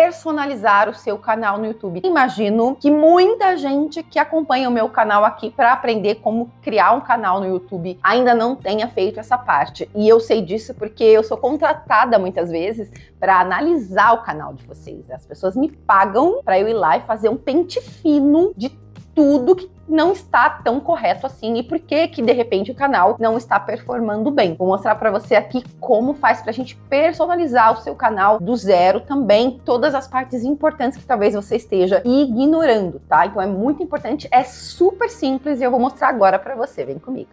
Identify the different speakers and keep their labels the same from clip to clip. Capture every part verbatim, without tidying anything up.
Speaker 1: personalizar o seu canal no YouTube. Imagino que muita gente que acompanha o meu canal aqui para aprender como criar um canal no YouTube ainda não tenha feito essa parte. E eu sei disso porque eu sou contratada muitas vezes para analisar o canal de vocês. As pessoas me pagam para eu ir lá e fazer um pente fino de tudo que não está tão correto assim e por que que de repente o canal não está performando bem. Vou mostrar para você aqui como faz pra gente personalizar o seu canal do zero também, todas as partes importantes que talvez você esteja ignorando, tá? Então é muito importante, é super simples e eu vou mostrar agora para você, vem comigo.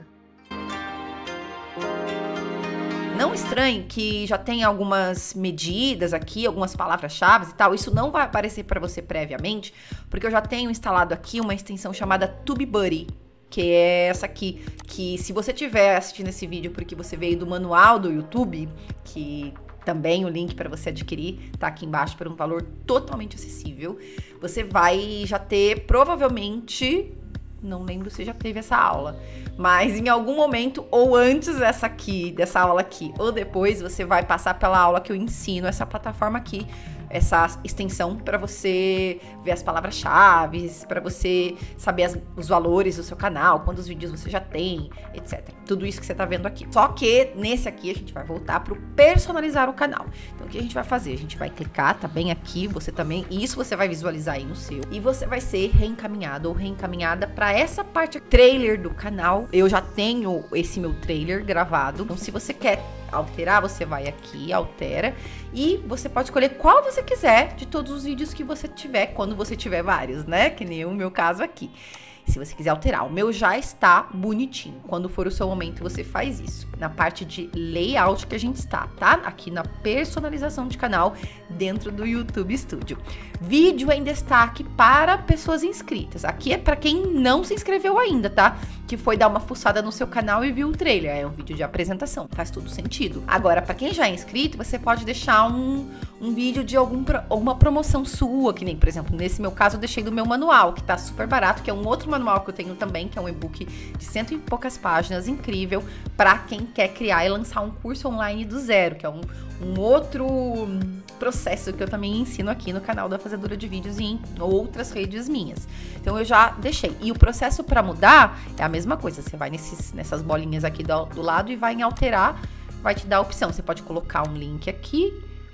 Speaker 2: Não estranhe que já tem algumas medidas aqui, algumas palavras-chave e tal. Isso não vai aparecer para você previamente, porque eu já tenho instalado aqui uma extensão chamada TubeBuddy, que é essa aqui, que se você estiver assistindo esse vídeo porque você veio do manual do YouTube, que também o link para você adquirir tá aqui embaixo por um valor totalmente acessível, você vai já ter provavelmente... Não lembro se já teve essa aula, mas em algum momento, ou antes dessa aqui, dessa aula aqui, ou depois, você vai passar pela aula que eu ensino essa plataforma aqui, essa extensão para você ver as palavras-chave, para você saber as, os valores do seu canal, quantos vídeos você já tem, etcétera. Tudo isso que você tá vendo aqui. Só que nesse aqui a gente vai voltar pro personalizar o canal. Então o que a gente vai fazer? A gente vai clicar, tá bem aqui, você também, isso você vai visualizar aí no seu, e você vai ser reencaminhado ou reencaminhada para essa parte trailer do canal. Eu já tenho esse meu trailer gravado, então se você quer alterar, você vai aqui, altera, e você pode escolher qual você quiser de todos os vídeos que você tiver, quando você tiver vários, né? Que nem o meu caso aqui. Se você quiser alterar, o meu já está bonitinho. Quando for o seu momento, você faz isso. Na parte de layout que a gente está, tá? Aqui na personalização de canal dentro do YouTube Studio. Vídeo em destaque para pessoas inscritas. Aqui é para quem não se inscreveu ainda, tá? Que foi dar uma fuçada no seu canal e viu o trailer. É um vídeo de apresentação. Faz todo sentido. Agora, para quem já é inscrito, você pode deixar um, um vídeo de algum, uma promoção sua, que nem, por exemplo, nesse meu caso, eu deixei do meu manual, que tá super barato, que é um outro manual que eu tenho também, que é um e-book de cento e poucas páginas, incrível, para quem quer criar e lançar um curso online do zero, que é um, um outro processo que eu também ensino aqui no canal da Fazedora de Vídeos e em outras redes minhas. Então eu já deixei. E o processo para mudar é a mesma coisa, você vai nesses, nessas bolinhas aqui do, do lado e vai em alterar, vai te dar a opção, você pode colocar um link aqui,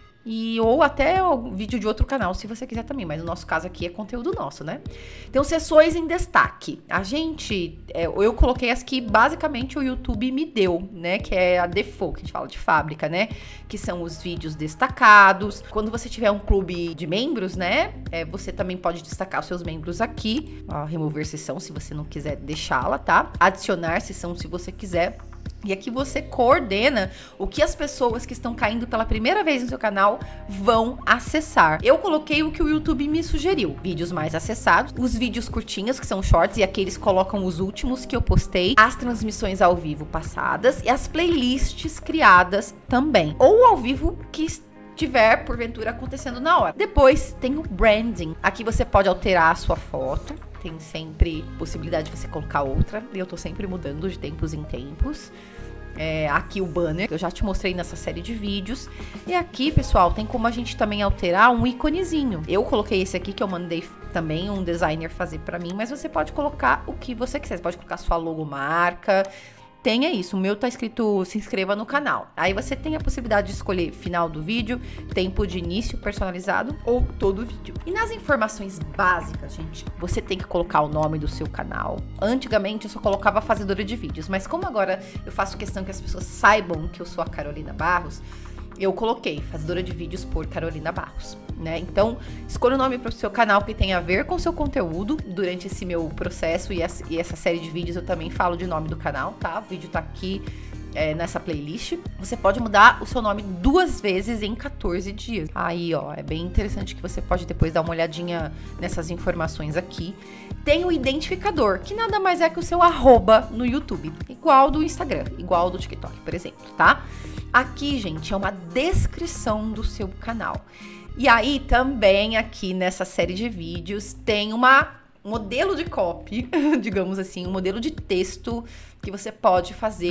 Speaker 2: e, ou até o vídeo de outro canal, se você quiser também, mas no nosso caso aqui é conteúdo nosso, né? Então, sessões em destaque. A gente, é, eu coloquei as que basicamente o YouTube me deu, né? Que é a default, que a gente fala de fábrica, né? Que são os vídeos destacados. Quando você tiver um clube de membros, né? É, você também pode destacar os seus membros aqui. Ó, remover sessão, se você não quiser deixá-la, tá? Adicionar sessão, se você quiser. E aqui você coordena o que as pessoas que estão caindo pela primeira vez no seu canal vão acessar. Eu coloquei o que o YouTube me sugeriu. Vídeos mais acessados, os vídeos curtinhos, que são shorts, e aqui eles colocam os últimos que eu postei, as transmissões ao vivo passadas e as playlists criadas também. Ou ao vivo que estiver, porventura, acontecendo na hora. Depois tem o branding. Aqui você pode alterar a sua foto. Tem sempre possibilidade de você colocar outra. E eu tô sempre mudando de tempos em tempos. É, aqui o banner, que eu já te mostrei nessa série de vídeos. E aqui, pessoal, tem como a gente também alterar um íconezinho. Eu coloquei esse aqui que eu mandei também um designer fazer pra mim. Mas você pode colocar o que você quiser. Você pode colocar sua logomarca. Tenha isso, o meu tá escrito se inscreva no canal. Aí você tem a possibilidade de escolher final do vídeo, tempo de início personalizado ou todo o vídeo. E nas informações básicas, gente, você tem que colocar o nome do seu canal. Antigamente eu só colocava Fazedora de Vídeos, mas como agora eu faço questão que as pessoas saibam que eu sou a Carolina Barros, eu coloquei Fazedora de Vídeos por Carolina Barros, né? Então, escolha o nome para o seu canal que tem a ver com o seu conteúdo. Durante esse meu processo e essa, e essa série de vídeos eu também falo de nome do canal, tá? O vídeo tá aqui é, nessa playlist. Você pode mudar o seu nome duas vezes em quatorze dias. Aí, ó, é bem interessante que você pode depois dar uma olhadinha nessas informações aqui. Tem o identificador, que nada mais é que o seu arroba no YouTube, igual do Instagram, igual do TikTok, por exemplo, tá? Aqui, gente, é uma descrição do seu canal. E aí, também aqui nessa série de vídeos, tem uma um modelo de copy, digamos assim, um modelo de texto que você pode fazer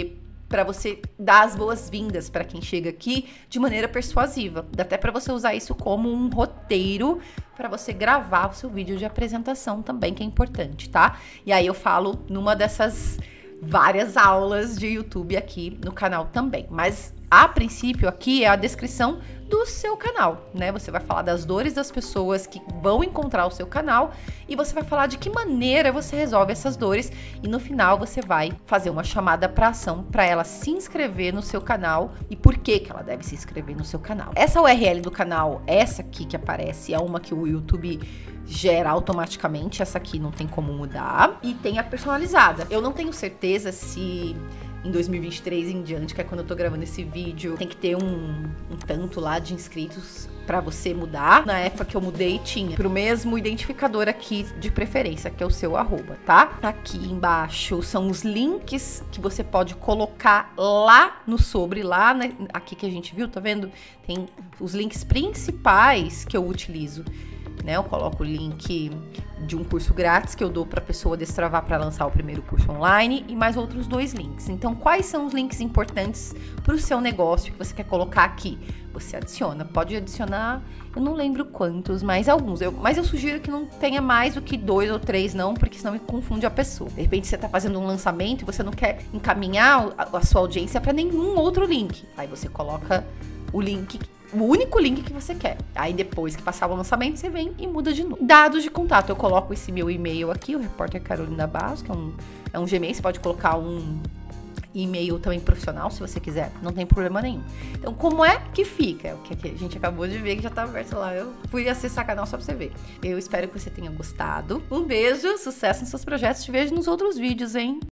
Speaker 2: para você dar as boas-vindas para quem chega aqui de maneira persuasiva. Dá até para você usar isso como um roteiro para você gravar o seu vídeo de apresentação também, que é importante, tá? E aí eu falo numa dessas várias aulas de YouTube aqui no canal também. Mas a princípio aqui é a descrição do seu canal, né? Você vai falar das dores das pessoas que vão encontrar o seu canal e você vai falar de que maneira você resolve essas dores e no final você vai fazer uma chamada para ação para ela se inscrever no seu canal e por que que ela deve se inscrever no seu canal. Essa U R L do canal, essa aqui que aparece, é uma que o YouTube gera automaticamente, essa aqui não tem como mudar, e tem a personalizada. Eu não tenho certeza se em dois mil e vinte e três em diante, que é quando eu tô gravando esse vídeo, tem que ter um, um tanto lá de inscritos pra você mudar. Na época que eu mudei, tinha pro mesmo identificador aqui de preferência, que é o seu arroba, tá? Aqui embaixo são os links que você pode colocar lá no sobre, lá, né? Aqui que a gente viu, tá vendo? Tem os links principais que eu utilizo. Né, eu coloco o link de um curso grátis que eu dou para a pessoa destravar para lançar o primeiro curso online e mais outros dois links. Então, quais são os links importantes para o seu negócio que você quer colocar aqui? Você adiciona, pode adicionar, eu não lembro quantos, mas alguns. Eu, mas eu sugiro que não tenha mais do que dois ou três, não, porque senão me confunde a pessoa. De repente você está fazendo um lançamento e você não quer encaminhar a, a sua audiência para nenhum outro link. Aí você coloca o link, o único link que você quer. Aí depois que passar o lançamento, você vem e muda de novo. Dados de contato, eu coloco esse meu e-mail aqui, o Repórter Carolina Barros, que é um, é um Gmail, você pode colocar um e-mail também profissional, se você quiser, não tem problema nenhum. Então, como é que fica? É o que a gente acabou de ver, que já tá aberto lá. Eu fui acessar o canal só pra você ver. Eu espero que você tenha gostado. Um beijo, sucesso nos seus projetos, te vejo nos outros vídeos, hein?